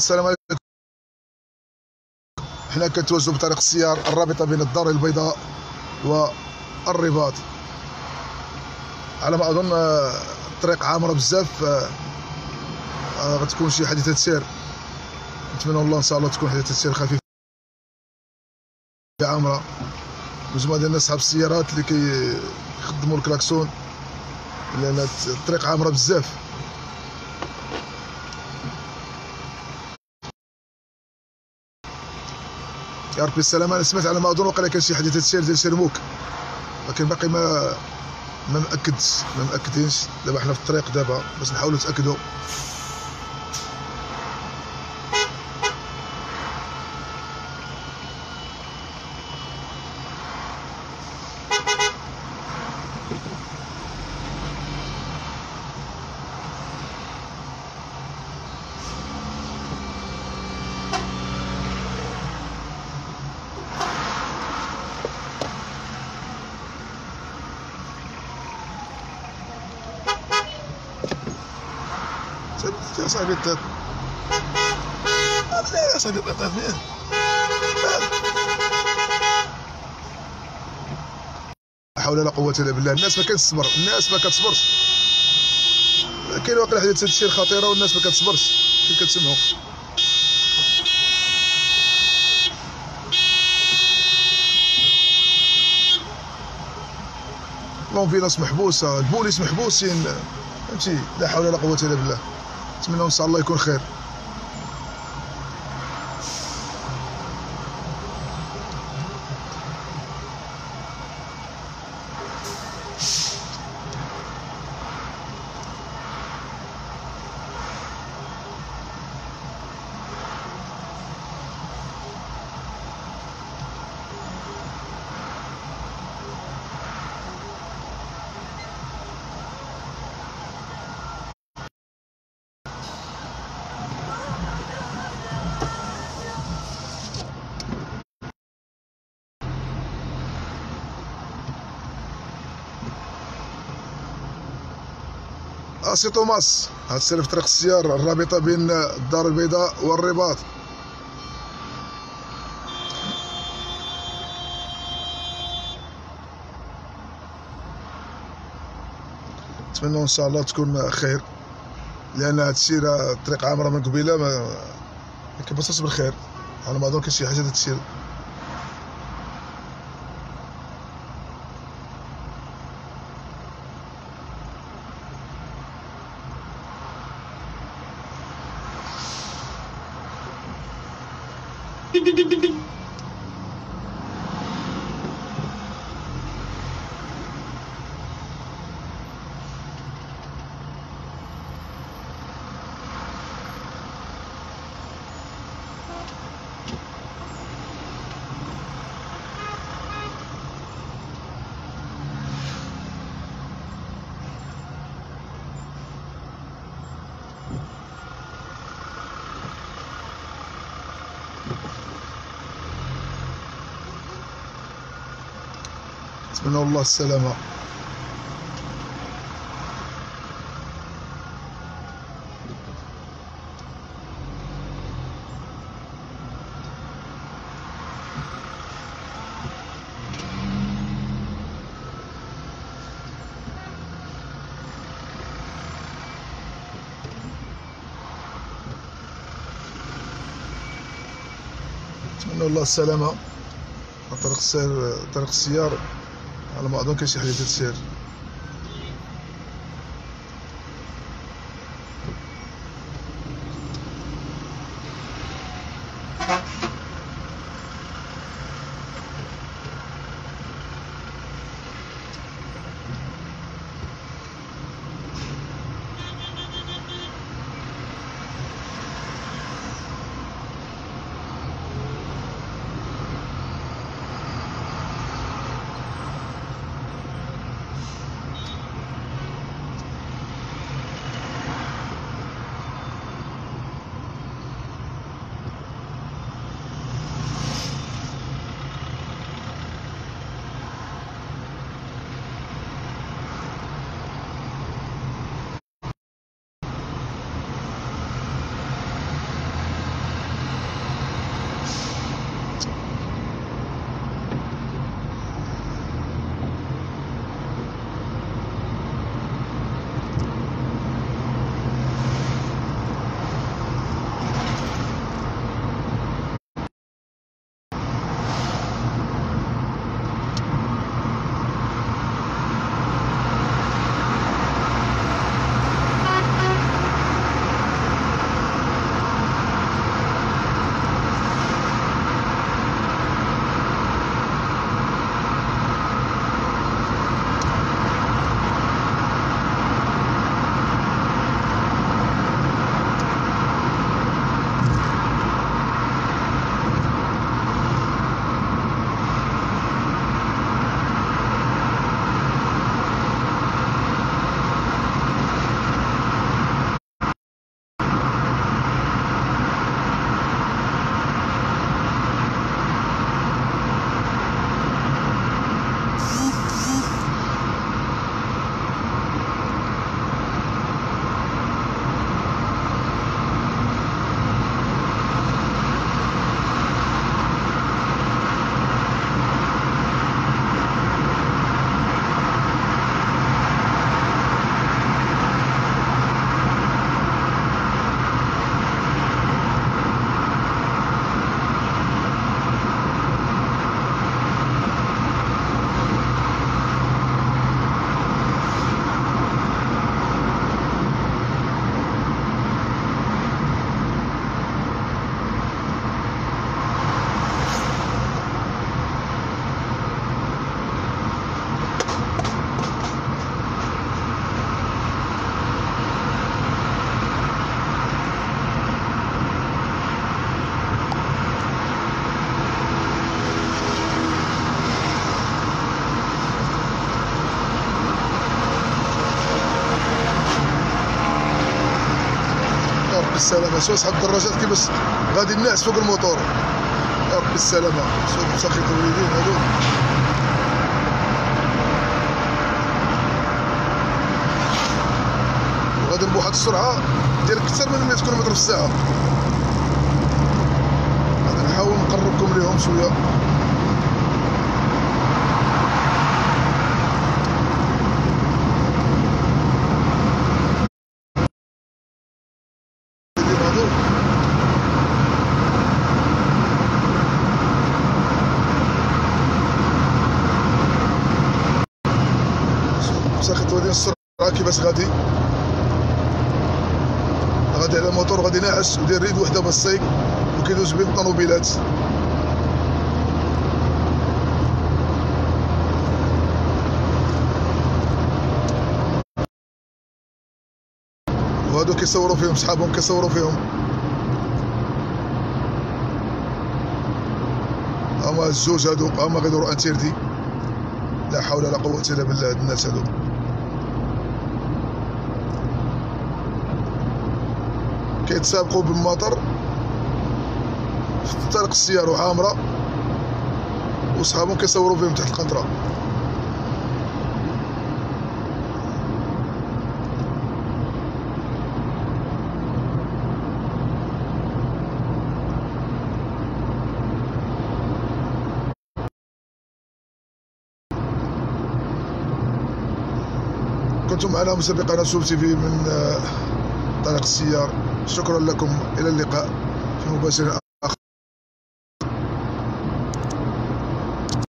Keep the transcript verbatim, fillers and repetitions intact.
السلام عليكم. حنا كنتوجهوا بطريق السيار الرابطه بين الدار البيضاء والرباط. على ما اظن الطريق عامره بزاف، غتكون شي حادثه سير. نتمنى والله ان شاء الله تكون حادثه سير خفيفه عامره. مجموعه ديال الناس صحاب السيارات اللي كيخدموا الكلاكسون لان الطريق عامره بزاف. يا ربي السلامه. انا سمعت على ما اظن وقيلا كان شي حادثه سير ديال شرموك، ولكن باقي ما ما مأكدش ما مأكدينش. دابا حنا في الطريق دابا باش نحاولوا نتاكدوا. يا صاحبي التات يا صاحبي التات مين؟ لا حول ولا قوة إلا بالله. الناس ما كتصبر، الناس ما كتصبرش. كاين واقيلا حادثة سير خطيرة والناس ما كتصبرش كيف كتسمعوا. لونفيلاس محبوسة، البوليس محبوسين، فهمتي؟ لا حول ولا قوة إلا بالله. نتمنى ان شاء الله يكون خير. اسي توماس، هاد السير في طريق السيار الرابطه بين الدار البيضاء والرباط. نتمنى ان شاء الله تكون خير، لان هاد السير الطريق عامره من قبيله ما كيبصص بالخير. على ما اظن كاين شي حاجه تسير. نتمنى والله السلامة. نتمنى والله السلامة. طريق السير طريق السيار على ما اظن كاين شي حادثة سير. بالسلامه. شوف اصحاب الدراجات كيفاش غادي الناس فوق الموتور. يا ربي السلامه. شوف ساخط الوالدين هادو. وغادي بواحد السرعه ديال اكثر من مية كيلومتر في الساعه. غادي نحاول نقربكم ليهم شويه. ساخط ودين السرعه كيفاش غادي غادي على الموتور غادي ناعس وداير ريد وحده بالسيك وكيدوز بين الطوموبيلات. وهادو كيصوروا فيهم صحابهم كيصوروا فيهم. هما الزوج هادو هما غيدوروا انتيردي. لا حول ولا قوة الا بالله. هاد الناس هادو كيتسابقوا بالمطر في طريق السيار وعامرة وصحابهم كيصوروا فيهم تحت القنطرة. كنتم معنا مسابقة سوب تي في من طريق السيار. شكرا لكم، إلى اللقاء في مباشر.